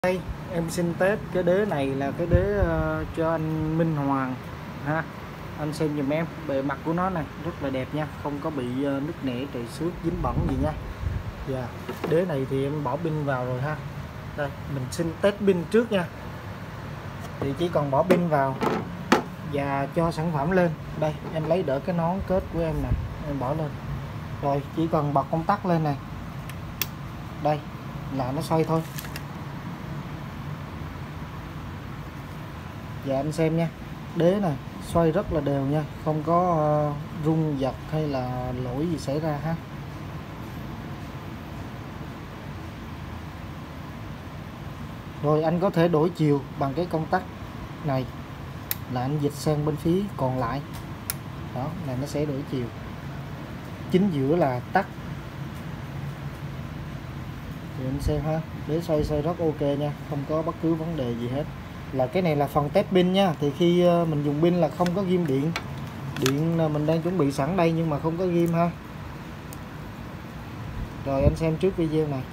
Đây em xin test cái đế này là cái đế cho anh Minh Hoàng ha. Anh xem giùm em bề mặt của nó này rất là đẹp nha, không có bị nứt nẻ trầy xước dính bẩn gì nha. Dạ, đế này thì em bỏ pin vào rồi ha. Đây mình xin test pin trước nha. Thì chỉ còn bỏ pin vào và cho sản phẩm lên. Đây em lấy đỡ cái nón kết của em nè, em bỏ lên rồi chỉ cần bật công tắc lên này, đây là nó xoay thôi. Dạ anh xem nha, đế này xoay rất là đều nha, không có rung giật hay là lỗi gì xảy ra ha. Rồi anh có thể đổi chiều bằng cái công tắc này, là anh dịch sang bên phía còn lại đó, là nó sẽ đổi chiều. Chính giữa là tắt. Thì anh xem ha, đế xoay rất ok nha, không có bất cứ vấn đề gì hết. Là cái này là phần test pin nha. Thì khi mình dùng pin là không có ghim điện, mình đang chuẩn bị sẵn đây nhưng mà không có ghim ha. Rồi anh xem trước video này.